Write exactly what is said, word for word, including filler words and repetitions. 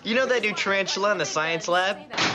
You know that new tarantula in the science lab?